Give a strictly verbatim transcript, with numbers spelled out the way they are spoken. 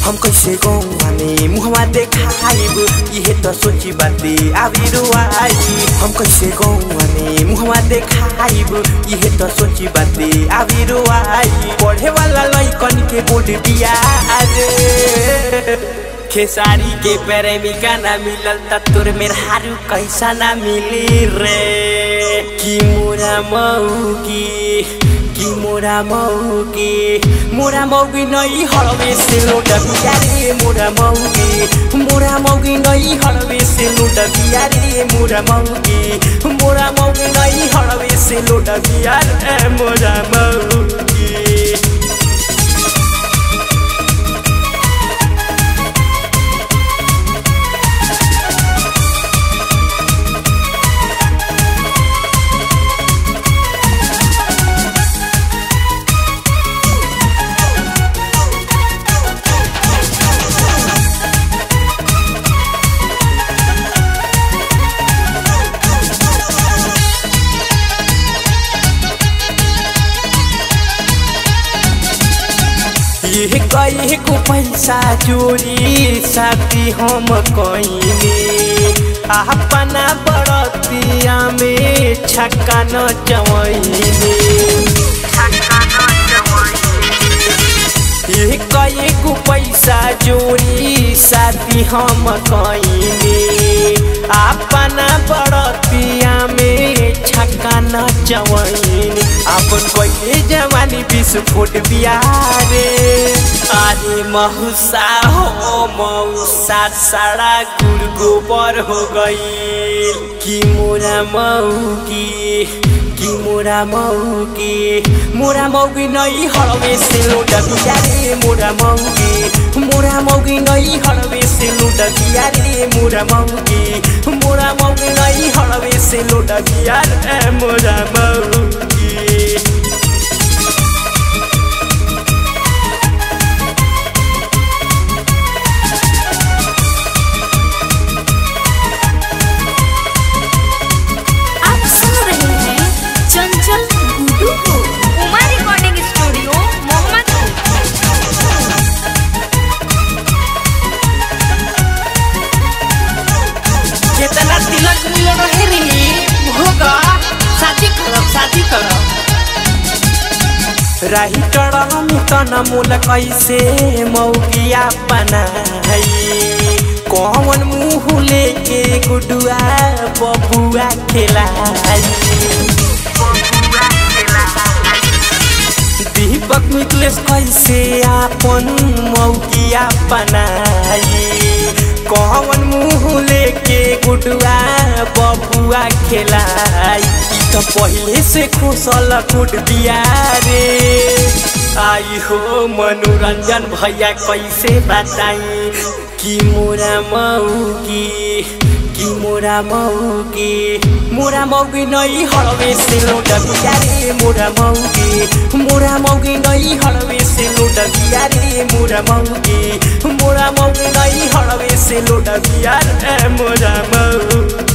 हम कैसे गौवा में मुहवा देखाइब इहे तो सोची बाते आबी रुआई हम कैसे गौवा में मुहवा देखाइब इहे तो सोची बाते आबी रुआई पढ़े वाला लइकन के बोल बिया रे खेसारी के प्रेमिका ना मिलल त तोर मेर हारू कैसा ना मिली रे कि मोरा मौगी कि मोरा मौगी मोरा मौगी नई हड़वे से लौट बिया रे मोरा मौगी मोरा मौगी नई हड़वे से लौट बिया रे मोरा मौगी मोरा मौगी नई हड़वे से लौट बिया रे मोरा मौगी कई को पैसा चोरी साथी हम कईनी अपना बड़तिया में छक्का न चवैनी कई को पैसा चोरी साथी हम कईनी अपना बड़तिया में छक्का न चवैनी अपन कोई जवानी विस्फोट बिया रे अरे महुसा हो महुसा सारा गुड़ गोबर हो गई कि मोरा मौगी कि मोरा मौगी मोरा मौगी नई हड़वे से लौट बिया रे मोरा मौगी मोरा मौगी नई हड़वे से लौट बिया रे मोरा मौगी मोरा मौगी नई हड़वे से लौट बिया रे मोरा मौगी चंचल गुड्डू को उमा रिकॉर्डिंग स्टूडियो कितना तिलक मिल रहे रे होगा शादी करो शादी करो राही टड़म तना मोल कैसे मौगिया बनाई कौन मुँह लेके गुडुआ बबुआ खेलाई दीपक मिथलेश कैसे आपन मौगिया बनाई कौन मुँह लेके गुडुआ बबुआ खेलाई तो पहले से खुशल कुट बिया रे आई हो मनोरंजन भैया कैसे बताई कि मोरा मौगी कि मोरा मौगी मोरा मौगी नई हड़वे से लौट बिया रे मोरा मौगी मोरा मौगी नई हड़वे से लौट बिया रे मोरा मौगी मोरा मौगी नई हड़वे से लौट बिया रे मोरा मौगी।